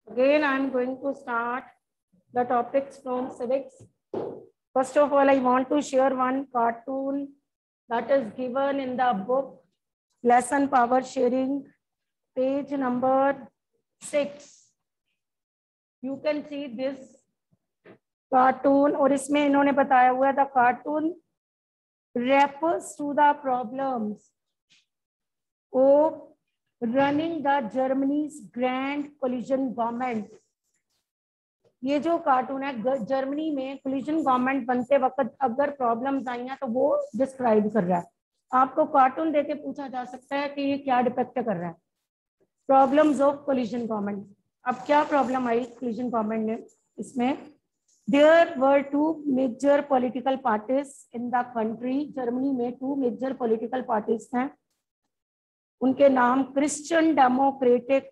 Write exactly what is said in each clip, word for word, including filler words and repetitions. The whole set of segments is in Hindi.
Again, I am going to start the topics from civics. First of all, I want to share one cartoon that is given in the book Lesson Power Sharing, page number six. You can see this cartoon, और इसमें इन्होंने बताया हुआ है the cartoon refers to the problems of running the Germany's grand coalition government. ये जो कार्टून है जर्मनी में कोलिशन गवर्नमेंट बनते वक्त अगर प्रॉब्लम्स आई हैं तो वो डिस्क्राइब कर रहा है. आपको कार्टून देके पूछा जा सकता है कि ये क्या डिपेक्ट कर रहा है. Problems of coalition government. अब क्या प्रॉब्लम आई कोलिशन गवर्नमेंट ने इसमें? There were two major political parties in the country. Germany में टू मेजर पॉलिटिकल पार्टीज हैं. उनके नाम Christian Democratic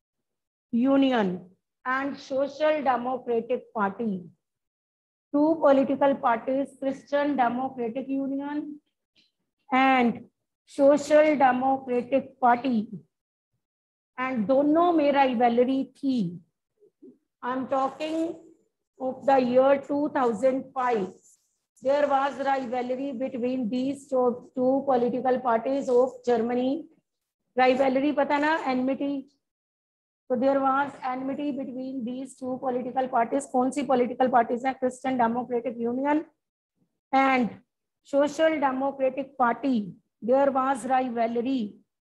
Union and Social Democratic Party. Two political parties, Christian Democratic Union and Social Democratic Party. And दोनों में rivalry थी. I'm talking of the year two thousand five. There was rivalry between these two, two political parties of Germany. Rivalry पता ना, enmity. So there was enmity between these two political parties. कौन सी political parties हैं? Christian Democratic Union and Social Democratic Party. There was rivalry,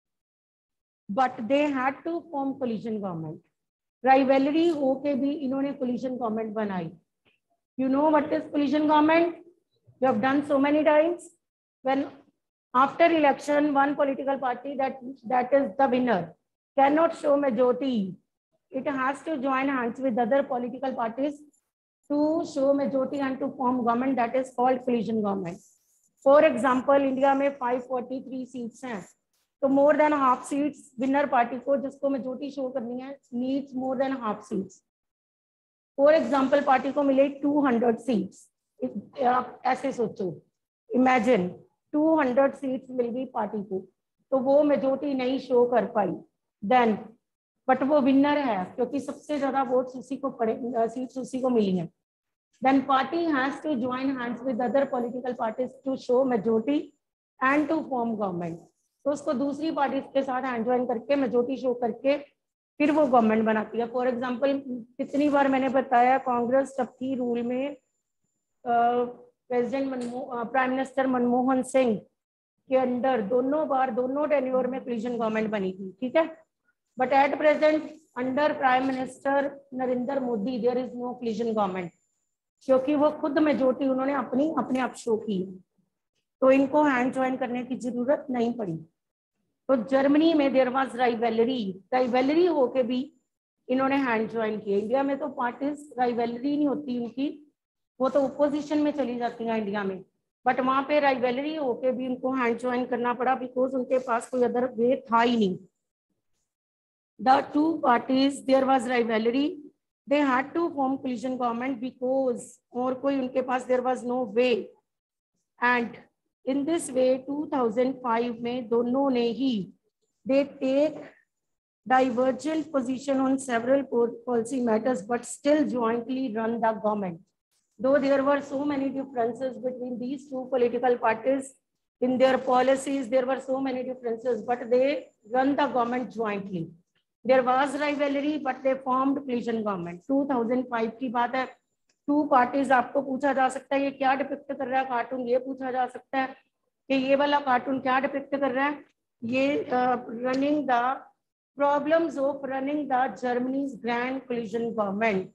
but they had to form coalition government. Rivalry होके भी इन्होंने coalition government बनाई. You know what is coalition government? You have done so many times. When after election, one political party that that is the winner cannot show majority. It has to join hands with other political parties to show majority and to form government. That is called coalition government. For example, India में five forty-three seats हैं, तो more than half seats winner party को जिसको majority show करनी है needs more than half seats. For example, party को मिले two hundred seats. आप ऐसे सोचो, imagine two hundred seats मिल गई पार्टी को, तो वो majority नहीं show कर पाई. देन बट वो विनर है क्योंकि सबसे ज्यादा वोट्स उसी को पड़े, सीट्स उसी को मिली हैं. Then party has to join hands with other political parties to show majority and to form government. तो उसको दूसरी पार्टीज के साथ हैंड ज्वाइन करके मेजोरिटी शो करके फिर वो गवर्नमेंट बनाती है. फॉर एग्जांपल कितनी बार मैंने बताया कांग्रेस जब थी रूल में, president Manmohan prime minister Manmohan Singh के अंडर दोनों बार दोनों टेन्योर में कोलिशन गवर्नमेंट बनी थी. ठीक है, but at present under prime minister Narendra Modi there is no coalition government क्योंकि वो खुद मेजोरिटी उन्होंने अपनी अपने आप शो की, तो इनको हैंड ज्वाइन करने की जरूरत नहीं पड़ी. तो जर्मनी में देयर वाज राइवलरी. राइवलरी होके भी इन्होंने हैंड ज्वाइन किए. इंडिया में तो पार्टीज राइवलरी नहीं होती उनकी, वो तो ओपोजिशन में चली जाती हैं इंडिया में, बट वहां पे राइवलरी होके भी उनको हैंड ज्वाइन करना पड़ा बिकॉज उनके पास कोई अदर वे था ही नहीं. The two parties there was rivalry. They had to form coalition government because और कोई उनके पास there was no way. And in this way two thousand five में दोनों ने ही they take divergent position on several policy matters but still jointly run the government. Though there were so many differences between these two political parties in their policies, there were so many differences, but they run the government jointly. There was rivalry, but they formed coalition government. two thousand five की बात है. टू पार्टीज आपको पूछा जा सकता है ये क्या डिपिक्ट कर रहा है कार्टून. ये पूछा जा सकता है कि ये वाला कार्टून क्या डिपिक्ट कर रहा है. ये running the problems of running the Germany's grand coalition government.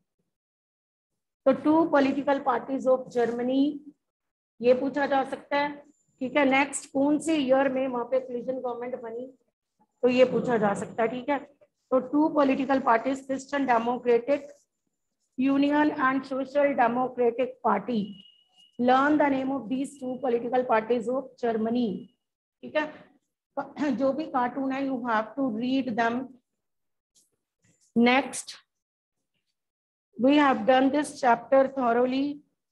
तो two political parties of Germany ये पूछा जा सकता है. ठीक है, नेक्स्ट कौन से ईयर में वहां पे कोलिशन गवर्नमेंट बनी तो ये पूछा जा सकता है. ठीक है, तो two political parties Christian Democratic Union and Social Democratic Party. Learn the name of these two political parties of Germany. ठीक है, जो भी कार्टून है you have to read them. Next we have done this chapter thoroughly.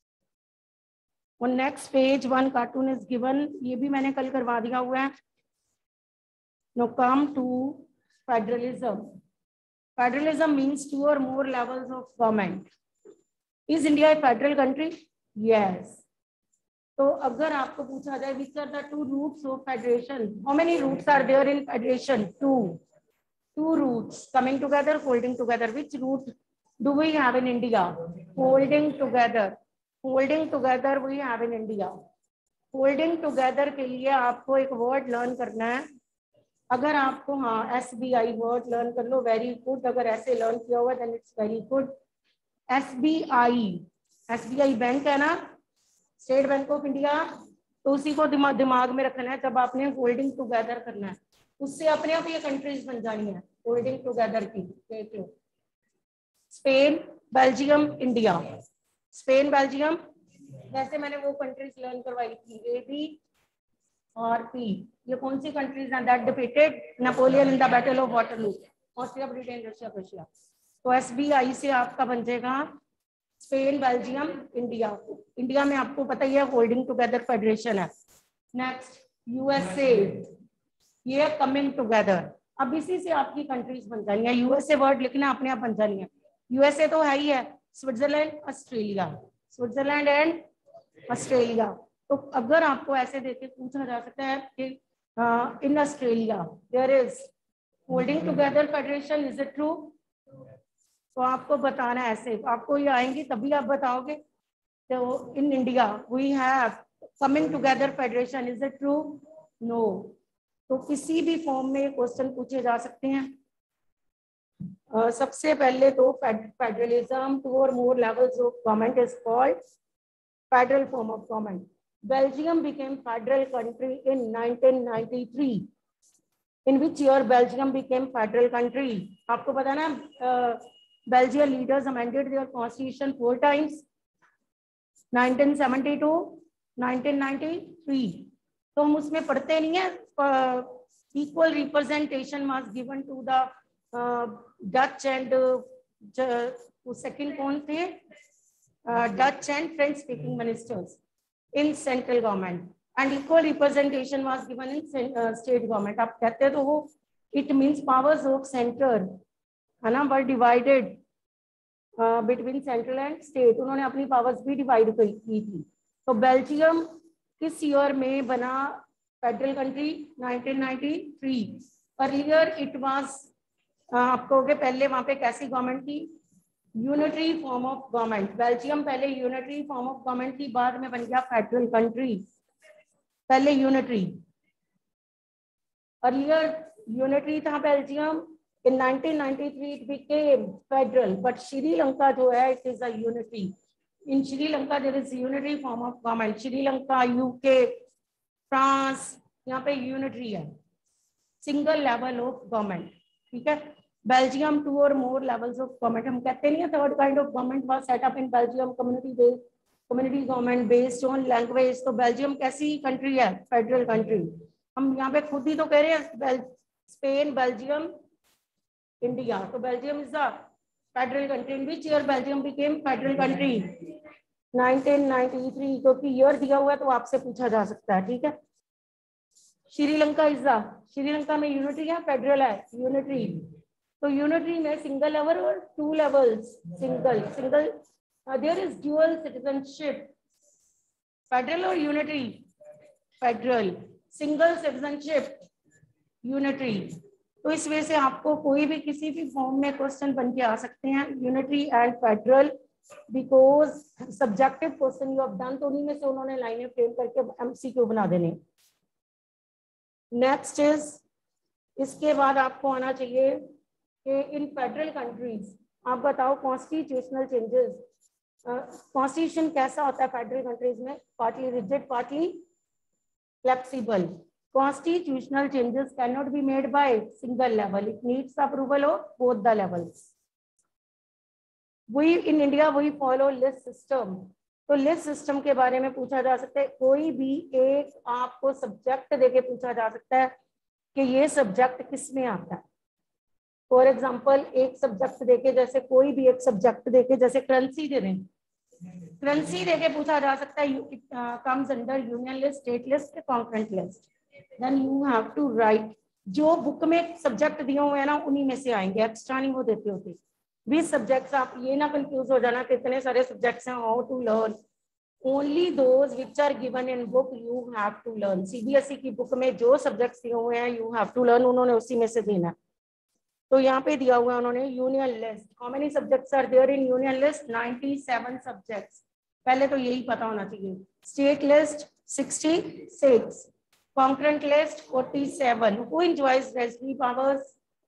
On next page one cartoon is given. ये भी मैंने कल करवा दिया हुआ है. Now come to federalism. Federalism means two or more levels of government. Is India a federal country? Yes. तो अगर आपको पूछा जाए which are the two roots of federation, how many roots are there in federation? Two. Two roots coming together, holding together. Which root do we have in India? Holding together. Holding together we have in India. Holding together के लिए आपको एक word learn करना है. अगर आपको हाँ S B I word learn कर लो, वेरी गुड. अगर ऐसे लर्न किया हुआ then it's very good. S B I, S B I bank है ना, स्टेट बैंक ऑफ इंडिया. तो उसी को दिमाग दिमाग में रखना है जब आपने होल्डिंग टुगेदर करना है. उससे अपने आप ये कंट्रीज बन जानी है होल्डिंग टुगेदर की. देख लो, Spain, Belgium, India. Spain, Belgium, जैसे मैंने वो कंट्रीज लर्न करवाई थी, ए बी और पी. ये कौन सी कंट्रीज हैं that defeated Napoleon in the battle of Waterloo? Austria, Britain, Russia, Russia. तो एस बी आई से आपका बन जाएगा स्पेन, बेल्जियम, इंडिया. इंडिया में आपको पता ही है होल्डिंग टुगेदर फेडरेशन है. नेक्स्ट यूएसए, ये कमिंग टुगेदर. अब इसी से आपकी कंट्रीज बन जानी है. यूएसए वर्ड लिखना अपने आप बन जानी है. यूएसए तो है ही है. Switzerland, Australia, Switzerland and Australia. तो अगर आपको ऐसे देके पूछा जा सकता है कि in Australia there is holding together federation, is it true? तो आपको बताना है ऐसे, आपको ये आएंगी तभी आप बताओगे. तो in India we have coming together federation, is it true? No. तो किसी भी फॉर्म में क्वेश्चन पूछे जा सकते हैं. uh, सबसे पहले तो federalism, two or more levels of government is called federal form of government. Belgium became federal country in nineteen ninety-three. In which year Belgium became federal country? आपको पता ना, Belgian leaders amended their constitution four times. nineteen seventy-two, nineteen ninety-three. तो हम उसमें पढ़ते नहीं है. Equal representation was given to the uh, Dutch and uh, second कौन थे? uh, Dutch and French speaking ministers in central government, and equal representation was given in uh, state government. आप कहते हैं तो वो it means powers of center है ना, were divided uh, between central and state. उन्होंने अपनी powers भी divide की थी. तो बेल्जियम किस ईयर में बना federal country? nineteen ninety-three. Earlier it was uh, आप कहोगे पहले वहां पे कैसी गवर्नमेंट थी? Unitary form of government. Belgium पहले यूनिटरी फॉर्म ऑफ गवर्नमेंट थी, बाद में बन गया फेडरल कंट्री. पहले यूनिटरी, अर्लियर यूनिटरी था Belgium. In nineteen ninety-three it became federal, but Sri Lanka जो है it is a unitary. In Sri Lanka there is unitary form of government. Sri Lanka, UK, France, यहाँ पे यूनिटरी है, सिंगल लेवल ऑफ गवर्नमेंट. ठीक है. Belgium, to or more levels of government. हम कहते नहीं है third kind of government was set up in Belgium, community based, community government based on language. तो बेल्जियम कैसी कंट्री है? Federal country. हम यहाँ पे खुद ही तो कह रहे हैं स्पेन, बेल्जियम, इंडिया. तो Belgium is the federal country. In which year Belgium became federal country? nineteen ninety-three. क्योंकि ईयर दिया हुआ है तो आपसे पूछा जा सकता है. ठीक है. श्रीलंका इज द, श्रीलंका में यूनिटरी है, फेडरल है? यूनिटरी. तो यूनिटरी में सिंगल लेवल और two levels? Single. Single. There is dual citizenship. Federal और unitary? Federal. Single citizenship? Unitary. तो इस वजह से आपको कोई भी किसी भी फॉर्म में क्वेश्चन बन के आ सकते हैं, unitary and federal, because subjective question you have done. तो उन्हीं में से उन्होंने लाइनें फ्रेम करके एमसीक्यू बना देने. नेक्स्ट इज, इसके बाद आपको आना चाहिए कि इन फेडरल कंट्रीज आप बताओ कॉन्स्टिट्यूशनल चेंजेस. कॉन्स्टिट्यूशन कैसा होता है फेडरल कंट्रीज में? Partly rigid, partly flexible. Constitutional changes can not be made by single level, it needs approval of both the levels. We in India we follow list system. तो लिस्ट सिस्टम के बारे में पूछा जा सकता है. कोई भी एक आपको सब्जेक्ट देके पूछा जा सकता है कि ये सब्जेक्ट किस में आता है. फॉर एग्जाम्पल एक सब्जेक्ट देके, जैसे कोई भी एक सब्जेक्ट देके, जैसे करेंसी दे दें, करेंसी देके पूछा जा सकता है comes under union list, state list, concurrent list. Then you have to write जो बुक में सब्जेक्ट दिए हुए हैं ना उन्हीं में से आएंगे, एक्स्ट्रा नहीं वो देते होते। भी सब्जेक्ट्स, आप ये ना कंफ्यूज हो जाना कि इतने सारे सब्जेक्ट्स हैं, how to learn, only those which are given in book you have to learn. CBSE की बुक में जो सब्जेक्ट्स दिए हुए हैं यू हैव टू लर्न, उन्होंने उसी में से देना। तो यहाँ पे दिया हुआ है उन्होंने union list, how many subjects are there in union list, ninety seven subjects, पहले तो यही पता होना चाहिए। State list sixty six, concurrent list forty seven, who enjoys residuary powers,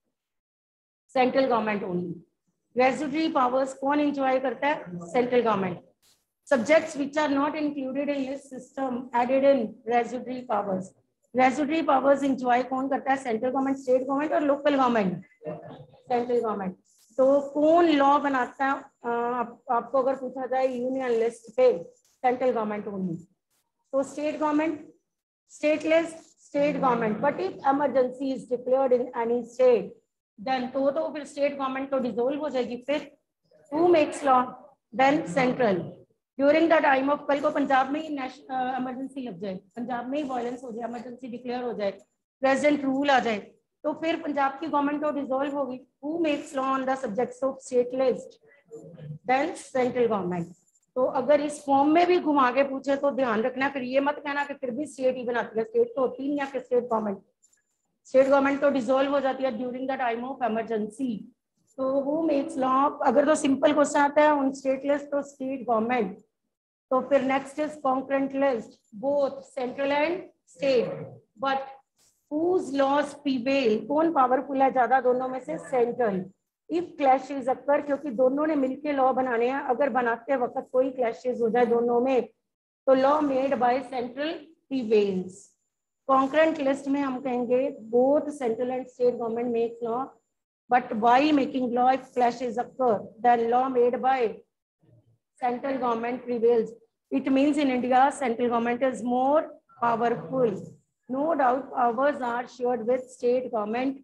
central government only. Residuary powers कौन एंजॉय करता है, central government. Subjects which are not included in list system added in residuary powers, residuary powers enjoy कौन करता है, सेंट्रल गवर्नमेंट, स्टेट गवर्नमेंट और लोकल गवर्नमेंट, सेंट्रल गवर्नमेंट। तो कौन लॉ बनाता है, आप, आपको अगर पूछा जाए यूनियन लिस्ट पे, सेंट्रल गवर्नमेंट ओनली। तो state government, state list, state government, but if emergency is declared in any state then तो तो फिर स्टेट गवर्नमेंट तो डिसोल्व हो जाएगी। फिर who makes law, then central. During the time of, कल को पंजाब में ही इमरजेंसी लग जाए, पंजाब में ही वायलेंस हो जाए, इमरजेंसी डिक्लेयर हो जाए, प्रेसिडेंट रूल आ जाए, तो फिर पंजाब की गवर्नमेंट तो डिसॉल्व होगी। Who makes law on the subjects of state list, then central government. तो अगर इस फॉर्म में भी घुमा के पूछे तो ध्यान रखना, फिर ये मत कहना कि फिर भी स्टेट ही बनाती है, स्टेट तो होती नहीं है कि स्टेट गवर्नमेंट, स्टेट गवर्नमेंट तो डिसॉल्व हो जाती है during the time of emergency. तो हु मेक्स लॉ, अगर तो सिंपल क्वेश्चन आता है ऑन स्टेट लिस्ट तो स्टेट गवर्नमेंट। तो फिर next is concurrent list, both central and state, but whose laws prevail, कौन पावरफुल है ज्यादा दोनों में से, सेंट्रल। इफ क्लैशेस अक्कर, क्योंकि दोनों ने मिलके लॉ बनाने हैं, अगर बनाते वक्त कोई क्लैशेस हो जाए दोनों में तो law made by central prevails. Concurrent list में हम कहेंगे both central and state government make law, but while making law if clashes occur then law made by central government prevails. It means in India central government is more powerful. No doubt powers are shared with state government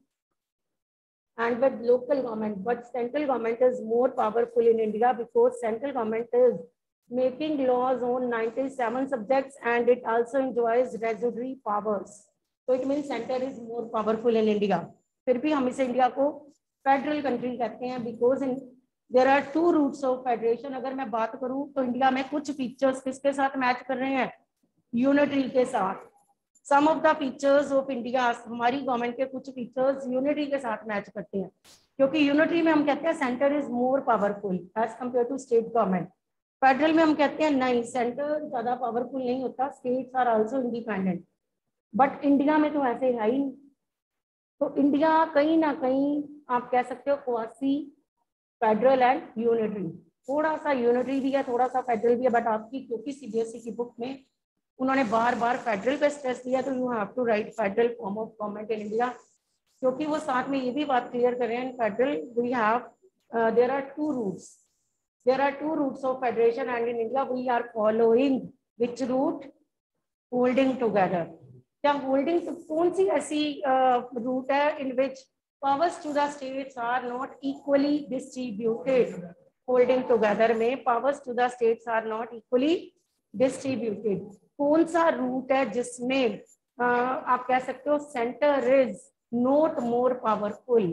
and with local government, but central government is more powerful in India because central government is making laws on ninety-seven subjects and it also enjoys residuary powers. So it means center is more powerful in India. फिर भी हम इसे इंडिया को फेडरल कंट्री कहते हैं because in there are two routes of federation. अगर मैं बात करूं तो इंडिया में कुछ फीचर्स किसके साथ मैच कर रहे हैं, यूनिटरी के साथ। Some of the features of India, हमारी गवर्नमेंट के कुछ फीचर्स यूनिटरी के साथ मैच करते हैं, क्योंकि यूनिटरी में हम कहते हैं centre is more powerful as compared to state government. Federal में हम कहते हैं नहीं, सेंटर ज्यादा पावरफुल नहीं होता, states are also independent. But India में तो ऐसे है ही नहीं। तो इंडिया कहीं ना कहीं आप कह सकते हो क्वासी फेडरल एंड यूनिटरी, थोड़ा सा यूनिटरी भी है, थोड़ा सा फेडरल भी है, बट आपकी क्योंकि सीबीएसई की बुक में उन्होंने बार बार फेडरल पे स्ट्रेस दिया तो you have to write federal form of government in India, क्योंकि वो साथ में ये भी बात क्लियर कर रहे हैं federal we have there are two routes, there are two routes of federation and in India we are following which route, holding together. क्या होल्डिंग, कौन सी ऐसी रूट है in which powers to the states are not equally distributed, holding together में powers to the states are not equally distributed. कौन सा रूट है जिसमें uh, आप कह सकते हो centre is not more powerful,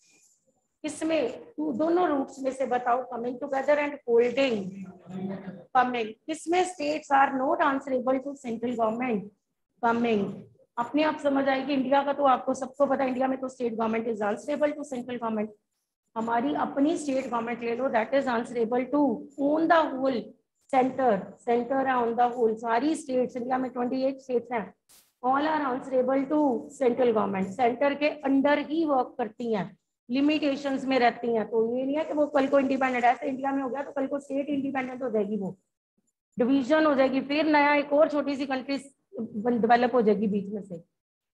इसमें दोनों रूट्स में से बताओ, coming together and holding coming, किसमें states are not answerable to central government, coming. अपने आप समझ आएगी, इंडिया का तो आपको सबको पता है, इंडिया में तो state government is answerable to central government. हमारी अपनी स्टेट गवर्नमेंट ले लो, that is answerable to on the whole centre, centre है ऑन द होल, सारी स्टेट्स इंडिया में अट्ठाईस स्टेट्स हैं, all are answerable to central government, centre के अंडर ही वर्क करती हैं, लिमिटेशंस में रहती हैं। तो ये नहीं है कि वो कल को इंडिपेंडेंट, ऐसे इंडिया में हो गया तो कल को स्टेट इंडिपेंडेंट हो जाएगी, वो डिवीजन हो जाएगी, फिर नया एक और छोटी सी कंट्री डेवलप हो जाएगी बीच में से।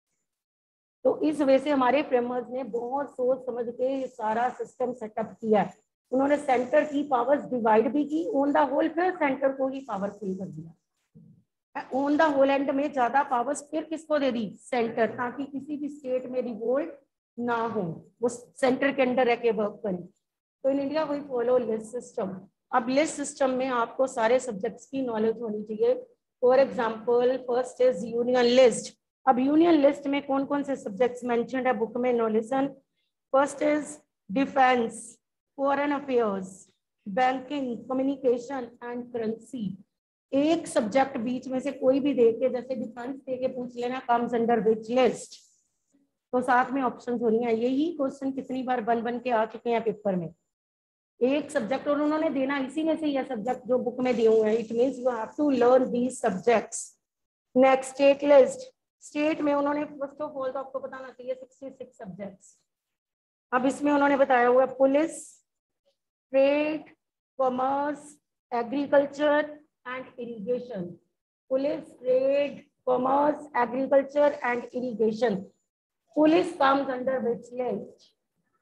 तो इस वजह से हमारे फ्रेमर्स ने बहुत सोच समझ के ये सारा सिस्टम सेटअप किया है। उन्होंने सेंटर की पावर्स डिवाइड भी की ऑन द होल, फिर सेंटर को ही पावरफुल कर दिया ऑन द होल एंड में ज्यादा पावर्स फिर किसको दे दी, सेंटर, ताकि किसी भी स्टेट में रिवोल्ट ना हो, वो सेंटर के अंडर रह के वर्क करें। तो in India we follow list system. अब लिस्ट सिस्टम में आपको सारे सब्जेक्ट्स की नॉलेज होनी चाहिए। For example first is union list. अब यूनियन लिस्ट में कौन कौन से सब्जेक्ट्स मेंशन्ड है बुक में, no listen. First is defence, foreign affairs, banking, communication and currency. एक सब्जेक्ट बीच में से कोई भी दे के, जैसे डिफेंस दे के पूछ लेना कम्स अंडर विच लिस्ट, तो साथ में ऑप्शंस होनी है। यही क्वेश्चन कितनी बार बन बन के आ चुके हैं पेपर में। एक सब्जेक्ट और उन्होंने देना इसी में से यह सब्जेक्ट जो बुक में दिए हुए हैं। It means you have to learn these subjects. Next state list. State में उन्होंने फर्स्ट ऑफ ऑल तो आपको बताना चाहिए सिक्सटी सिक्स सब्जेक्ट्स। अब इसमें उन्होंने बताया हुआ है police, trade, commerce, agriculture and irrigation. Police, trade, commerce, agriculture and irrigation. Police comes under which list?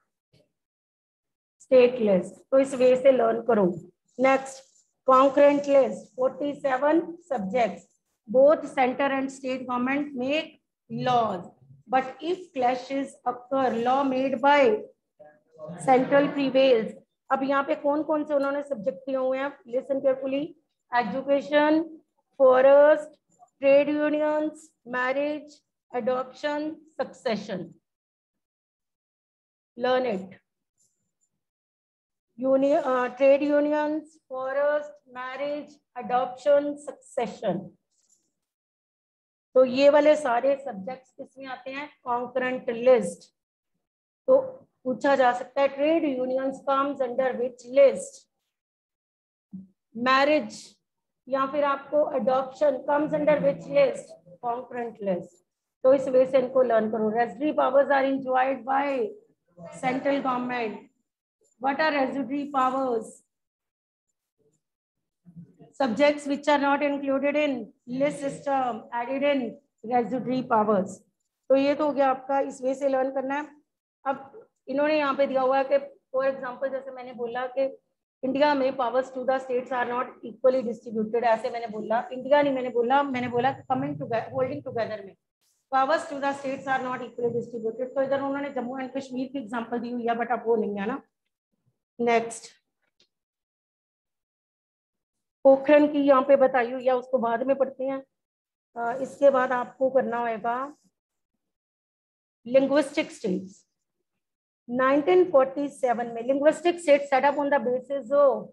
State list. तो इस वे से लर्न करो। Next concurrent list, forty seven subjects. Both centre and state government make laws, but if clashes occur, law made by central prevails. अब यहाँ पे कौन कौन से उन्होंने सब्जेक्ट दिए हुए हैं, listen carefully. Education, forest, trade unions, marriage, adoption, succession. Learn it. Union, uh, trade unions, forest, marriage, adoption, succession. तो ये वाले सारे सब्जेक्ट्स किसमें आते हैं? Concurrent list. तो पूछा जा सकता है trade unions comes under which list? Marriage या फिर आपको adoption comes under which list? Concurrent list. तो इस वे से इनको लर्न करो। Residuary powers are enjoyed by central government. What are residuary powers? Subjects which are not included in list system added in residuary powers. तो ये तो हो गया आपका, इस वे से लर्न करना है। अब इन्होंने यहाँ पे दिया हुआ है कि फॉर एग्जाम्पल जैसे मैंने बोला कि इंडिया में powers to the states are not equally distributed, ऐसे मैंने बोला। इंडिया नहीं मैंने बोला, मैंने बोला कमिंग टुगेदर, होल्डिंग टुगेदर में powers to the states are not equally distributed. तो इधर उन्होंने जम्मू एंड कश्मीर की एग्जांपल दी हुई है, बट अब वो नहीं है ना। नेक्स्ट पोखरण की यहाँ पे बताई हुई है, उसको बाद में पढ़ते हैं। आ, इसके बाद आपको करना होगा linguistic states. Nineteen forty seven में linguistic state set up on the basis of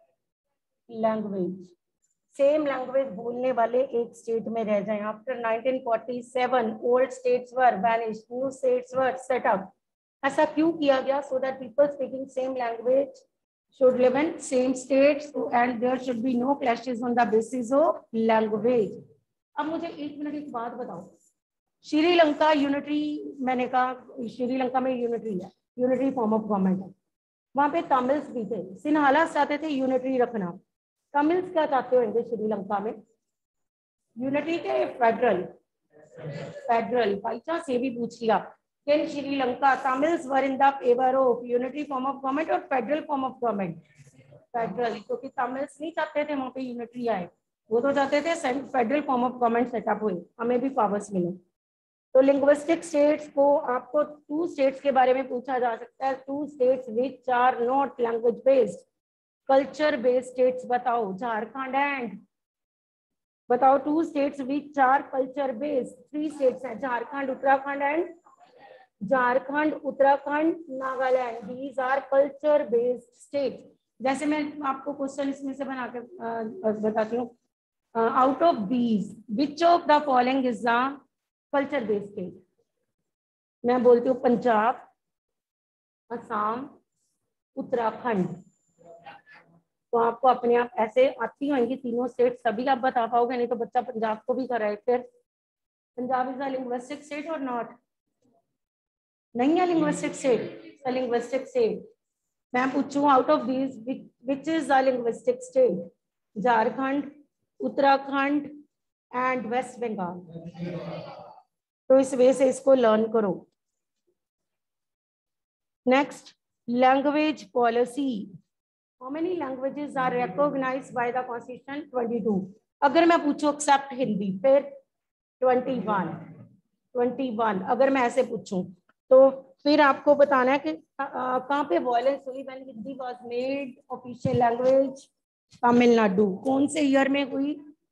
language. Same language बोलने वाले एक स्टेट में रह जाएं। After nineteen forty seven old states were vanished, new states were set up. ऐसा क्यों किया गया? So that people speaking same language should live in same states and there should be no clashes on the basis of language. अब मुझे एक मिनट एक बात बताओ, श्रीलंका यूनिटरी, मैंने कहा श्रीलंका में यूनिटरी है, यूनिटरी फॉर्म ऑफ गवर्नमेंट है। वहां पे तमिल्स भी थे, सिन्हाला चाहते थे यूनिटरी रखना। तमिल्स क्या चाहते होंगे श्रीलंका में? यूनिटरी के फेडरल? फेडरल। बाई चांस ये भी पूछ लिया in Sri Lanka, Tamils were in the favor of unitary form of government और federal form of government? Federal, क्योंकि तमिल्स नहीं चाहते थे वहाँ पे यूनिटरी आए, वो तो चाहते थे federal form of government set up हुए, हमें भी पावर्स मिले। तो लिंग्विस्टिक स्टेट्स को आपको टू स्टेट्स के बारे में पूछा जा सकता है, two states which are not language based, culture based states बताओ। झारखंड एंड बताओ two states which are culture based. Three states हैं, Jharkhand, Uttarakhand and Jharkhand, Uttarakhand, Nagaland. These are culture based state. जैसे मैं आपको क्वेश्चन इसमें से बना के बताती हूँ, out of these which of the following is the culture based state? मैं बोलती हूँ पंजाब, असम, उत्तराखंड। तो आपको अपने आप ऐसे आती होंगी तीनों स्टेट, सभी आप बता पाओगे, नहीं तो बच्चा पंजाब को भी कराए। फिर Punjab is a linguistic state or not? नहीं है लिंग्विस्टिक स्टेट, लिंग्विस्टिक स्टेट। मैं पूछूं out of these which is the linguistic state? Jharkhand, Uttarakhand and West Bengal. तो इस वे से इसको लर्न करो। Next language policy. How many languages are recognised by the constitution? Twenty two. अगर मैं पूछूं एक्सेप्ट हिंदी, फिर ट्वेंटी वन। ट्वेंटी वन अगर मैं ऐसे पूछूं, तो फिर आपको बताना है कि कहाँ पे वायलेंस हुई when Hindi was made official language? Tamil Nadu. कौन से ईयर में हुई?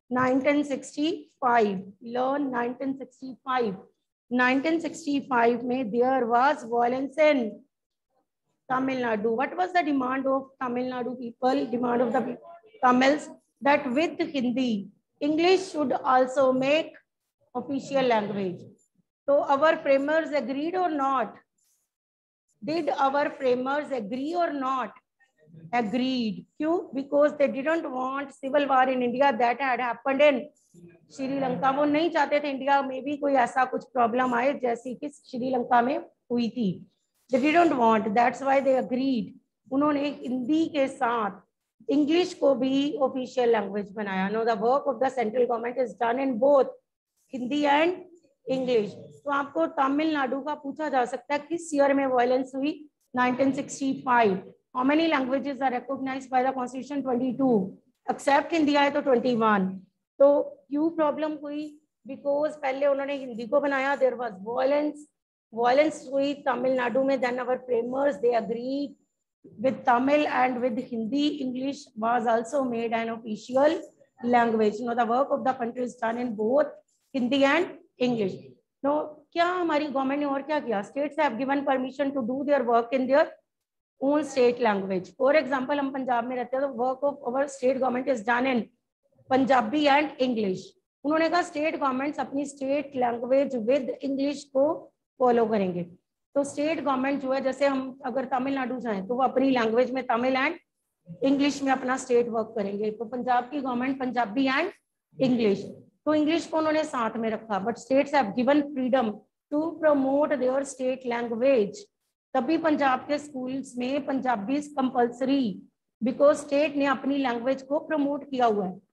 Nineteen sixty five, learn nineteen sixty five. Nineteen sixty five में there was violence in Tamil Nadu. What was the demand of Tamil Nadu people? Demand of the Tamils that with Hindi, English should also make official language. So our framers agreed or not? Did our framers agree or not? Agreed. क्यों? Because they didn't want civil war in India that had happened in Sri Lanka. वो नहीं चाहते थे इंडिया में भी कोई ऐसा कुछ प्रॉब्लम आए जैसी कि श्रीलंका में हुई थी. They didn't want. That's why they agreed. उन्होंने हिंदी के साथ इंग्लिश को भी ऑफिशियल लैंग्वेज बनाया. Now the work of the central government is done in both Hindi and English. तो आपको तमिलनाडु का पूछा जा सकता है किस ईयर में वायलेंस हुई? Nineteen sixty five. How many languages are recognized by the Constitution? twenty-two. Except Hindi आए तो twenty-one. तो क्यों प्रॉब्लम हुई? बिकॉज पहले उन्होंने हिंदी को बनाया. There was violence. वायलेंस हुई तमिलनाडु में. Then our framers they agreed with Tamil and with Hindi. English was also made an official language. Now the work of the country is done in both Hindi and English. Now क्या हमारी गवर्नमेंट ने और क्या किया? States have given permission to do their work in their own state language. For example हम पंजाब में रहते हैं तो work of our state government is done in Punjabi and English. उन्होंने कहा स्टेट गवर्नमेंट्स अपनी स्टेट लैंग्वेज विद इंग्लिश को फॉलो करेंगे. तो स्टेट गवर्नमेंट जो है, जैसे हम अगर तमिलनाडु जाएं तो वो अपनी लैंग्वेज में तमिल एंड इंग्लिश में अपना स्टेट वर्क करेंगे. तो पंजाब की गवर्नमेंट पंजाबी एंड इंग्लिश. तो इंग्लिश को उन्होंने साथ में रखा. But states have given freedom to promote their state language. तभी पंजाब के स्कूल्स में पंजाबी कंपल्सरी, बिकॉज स्टेट ने अपनी लैंग्वेज को प्रमोट किया हुआ है.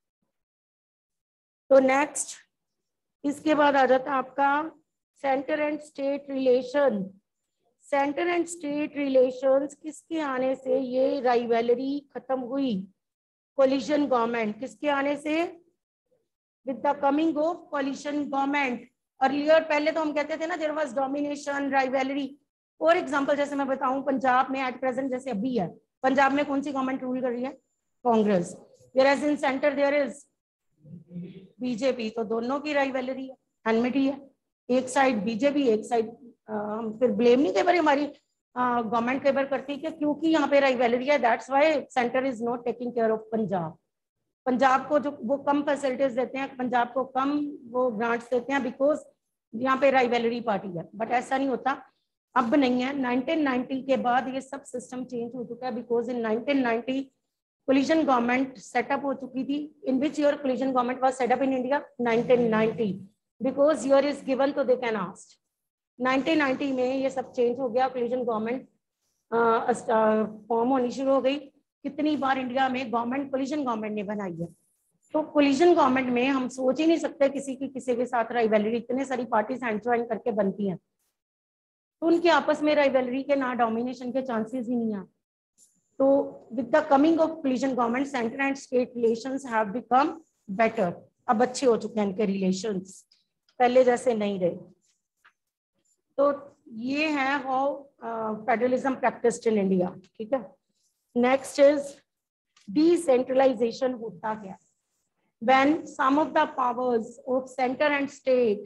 तो नेक्स्ट इसके बाद आ जाता है आपका centre and state relation. Centre and state relations किसके आने से ये राइवलरी खत्म हुई? Coalition government. किसके आने से? With the coming of coalition government. Earlier पहले तो हम कहते थे ना there was domination, rivalry. For example जैसे मैं बताऊं पंजाब में एट प्रेजेंट जैसे अभी है, पंजाब में कौन सी गवर्नमेंट रूल कर रही है? Congress. Whereas in centre there is BJP. तो दोनों की राइवलरी है, एनमिटी है. एक साइड बीजेपी, एक साइड हम फिर ब्लेम नहीं कई बार हमारी गवर्नमेंट कई बार करती है कि क्योंकि यहाँ पे राइवलरी है that's why centre is not taking care of Punjab. Punjab को जो वो कम फैसिलिटीज देते हैं, पंजाब को कम वो ग्रांट्स देते हैं बिकॉज यहाँ पे राइवलरी पार्टी है. बट ऐसा नहीं होता, अब नहीं है. नाइनटीन नाइंटी के बाद ये सब सिस्टम चेंज हो चुका है because in nineteen ninety coalition government set up हो चुकी थी. In which year coalition government was set up in India? Nineteen ninety. Because year is given तो they can ask. Nineteen ninety में ये सब चेंज हो गया. कोलिशन गवर्नमेंट फॉर्म होनी शुरू हो गई. कितनी बार इंडिया में गवर्नमेंट कोलिशन गवर्नमेंट ने बनाई है. तो कोलिशन गवर्नमेंट में हम सोच ही नहीं सकते किसी की किसी के साथ राइवलरी. इतने सारी पार्टीज हैंड ज्वाइन करके बनती हैं तो उनके आपस में राइवलरी के ना डोमिनेशन के चांसेस ही नहीं है. तो with the coming of coalition government centre and state relations have become better. अब अच्छे हो चुके हैं इनके रिलेशंस, पहले जैसे नहीं रहे. तो ये है how federalism practised in India. ठीक है. Next is decentralisation. होता क्या? When some of the powers of centre and state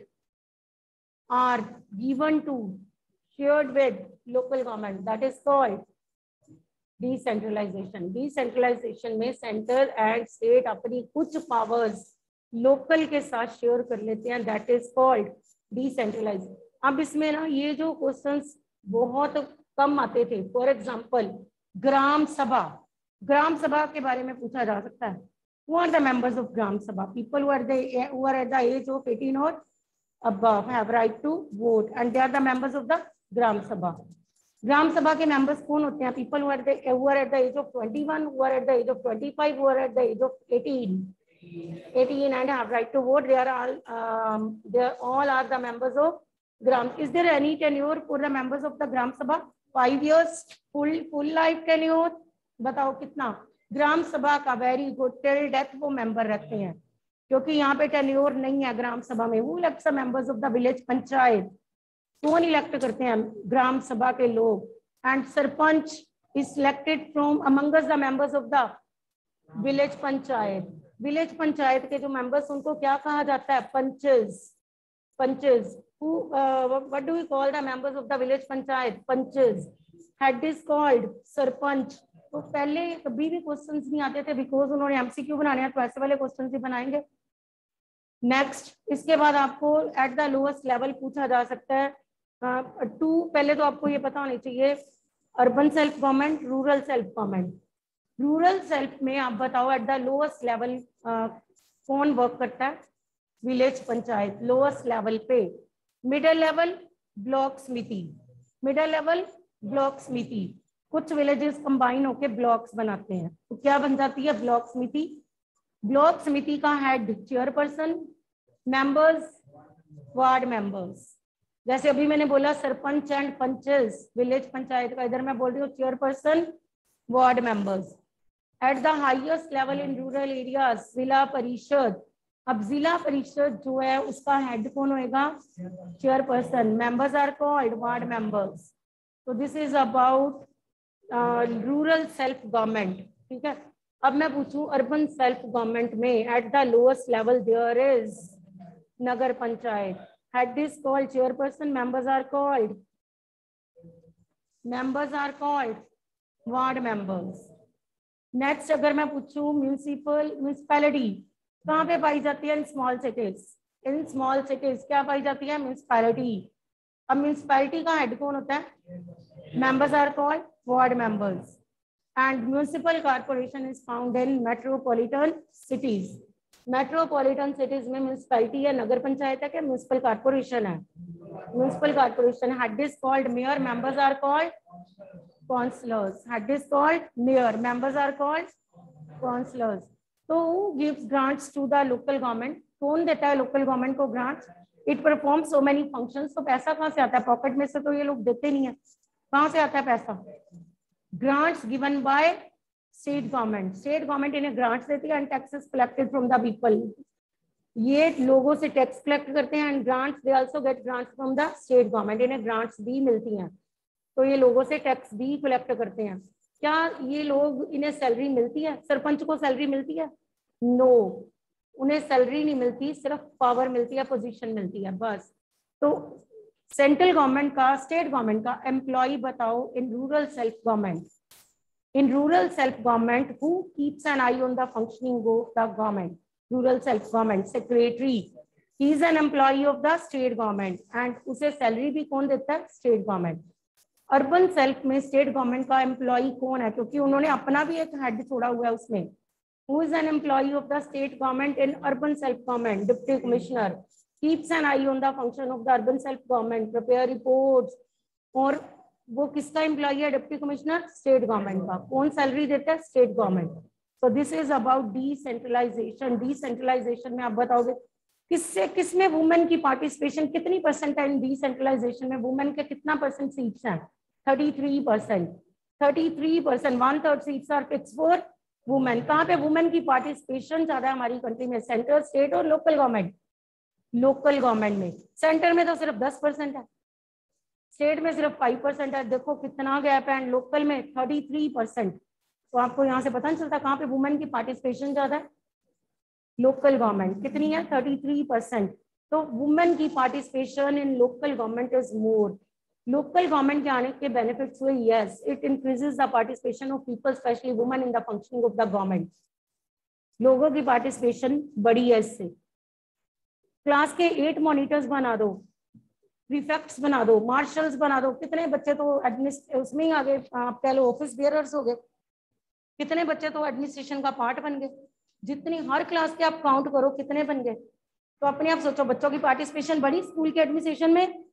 are given to shared with local government, that is called decentralization. Decentralization में center and state अपनी कुछ powers local के साथ share कर लेते हैं, that is called decentralization. अब इसमें ना ये जो क्वेश्चंस बहुत कम आते थे. फॉर एग्जाम्पल ग्राम सभा. ग्राम सभा के बारे में पूछा जा सकता है. Who are the members of ग्राम सभा? People who are the who are at the age of eighteen or above have right to vote and they are the members of the ग्राम सभा. ग्राम सभा के मेंबर्स कौन होते हैं? People who are the who are at the age of twenty-one, who are at the age of twenty-five, who are at the age of eighteen, eighteen and have right to vote. They are all um, they are all are the members of gram. Is there any tenure for the members of the gram sabha? Five years full full life tenure. बताओ कितना? ग्राम सभा का वेरी गुड टिल डेथ वो मेंबर रखते हैं क्योंकि यहाँ पे टेन्योर नहीं है ग्राम सभा में. वो elect members of the village panchayat. कौन इलेक्ट करते हैं? ग्राम सभा के लोग. And sarpanch is selected from amongst the members of the village panchayat. Village panchayat के जो मेंबर्स उनको क्या कहा जाता है? Panches. Panches. who uh, what do we call the members of the village panchayat? Panches. Head is called sarpanch. तो पहले कभी भी क्वेश्चंस नहीं आते थे, बिकॉज उन्होंने एमसीक्यू बनाने हैं तो ऐसे वाले क्वेश्चंस ही बनाएंगे। नेक्स्ट, इसके बाद आपको एट द लोएस्ट लेवल पूछा जा सकता है टू uh, पहले तो आपको ये पता होनी चाहिए urban self government, rural self government. Rural self में आप बताओ एट द लोएस्ट लेवल कौन वर्क करता है? विलेज पंचायत, लोएस्ट लेवल पे। Middle level block samiti, middle level block samiti. कुछ विलेजेस कंबाइन होके ब्लॉक्स बनाते हैं तो क्या बन जाती है? ब्लॉक समिति। ब्लॉक समिति का head chairperson, members ward members. जैसे अभी मैंने बोला सरपंच एंड पंचेस विलेज पंचायत का, इधर मैं बोल रही हूँ chairperson ward members. At the highest level in rural areas zila parishad. अब जिला परिषद जो है उसका हेड कौन होएगा? Chairperson. Members are called ward members. तो this is about rural self government. ठीक है, अब मैं पूछूं अर्बन सेल्फ गवर्नमेंट में at the lowest level there is nagar panchayat. Head is called chairperson, members are called members are called ward members. Next, अगर मैं पूछूं म्यूनिसिपल म्यूनिसिपैलिटी कहाँ पे पाई जाती है? In small cities. In small cities क्या पाई जाती है? म्यूनिसिपैलिटी। अब म्यूनिसिपैलिटी का हेड कौन होता है? Members are called ward members. And municipal corporation is found in metropolitan cities. Metropolitan cities में म्यूनिसिपैलिटी है, नगर पंचायत है, क्या म्यूनिसिपल कॉर्पोरेशन है? Municipal corporation. Head is called mayor, members are called councillors. Head is called mayor, members are called councillors. तो gives grants to the local government. कौन देता है लोकल गवर्नमेंट को grants? It perform so many functions. तो पैसा कहाँ से आता है? पॉकेट में से तो ये लोग देते नहीं है। कहाँ से आता है पैसा? Grants given by state government. State government इन्हें ग्रांट्स देती है and taxes collected from the people. ये लोगों से टैक्स कलेक्ट करते हैं and grants, they also get grants from the state government. इन्हें ग्रांट्स भी मिलती हैं, तो ये लोगों से टैक्स भी कलेक्ट करते हैं। क्या ये लोग, इन्हें सैलरी मिलती है? सरपंच को सैलरी मिलती है? No no. उन्हें सैलरी नहीं मिलती, सिर्फ पावर मिलती है, पोजीशन मिलती है बस। तो सेंट्रल गवर्नमेंट का, स्टेट गवर्नमेंट का एम्प्लॉय बताओ in rural self government. In rural self government who keeps an eye on the functioning of the government? Rural self government secretary. He is an employee of the state government and उसे सैलरी भी कौन देता है? State government. अर्बन सेल्फ में स्टेट गवर्नमेंट का एम्प्लॉय कौन है? क्योंकि उन्होंने अपना भी एक हेड छोड़ा हुआ है उसमें। Who is an employee of the state government in urban self government? Deputy Commissioner keeps an eye on the function of the urban self government, prepare reports। और वो किसका एम्प्लॉय है? डिप्टी कमिश्नर, स्टेट गवर्नमेंट का। कौन सैलरी देता है? State government. So this is about decentralisation. Decentralisation में आप बताओगे किससे किसमें वुमेन की पार्टिसिपेशन कितनी परसेंट है? इन डिसेंट्रलाइजेशन में वुमेन के कितना परसेंट सीट्स हैं? Thirty three percent. Thirty three percent, one third seats are fix for women. कहाँ पे वुमेन की पार्टिसिपेशन ज्यादा है हमारी कंट्री में? सेंटर, स्टेट और लोकल गवर्नमेंट। लोकल गवर्नमेंट में सेंटर में तो सिर्फ दस परसेंट है, स्टेट में सिर्फ फाइव परसेंट है। देखो कितना गैप है। एंड लोकल में थर्टी थ्री परसेंट। तो आपको यहाँ से पता नहीं चलता कहाँ पे वुमेन की पार्टिसिपेशन ज्यादा है? Local government. कितनी है? Thirty three percent. तो वुमेन की participation in local government is more. Local government के आने के बेनिफिट्स हुए, yes, it increases the participation of people specially women in the functioning of the government. लोगों की पार्टिसिपेशन बढ़ी है इससे। क्लास के एट मॉनिटर्स बना दो, प्रीफेक्ट्स बना दो, मार्शल्स बना दो। कितने बच्चे तो एडमिनिस्ट उसमें ही आगे आप कह लो ऑफिस बेयरर्स हो गए। कितने बच्चे तो एडमिनिस्ट्रेशन का पार्ट बन गए। जितनी हर क्लास के आप काउंट करो कितने बन गए। तो अपने आप सोचो, बच्चों की पार्टिसिपेशन बढ़ी स्कूल के एडमिनिस्ट्रेशन में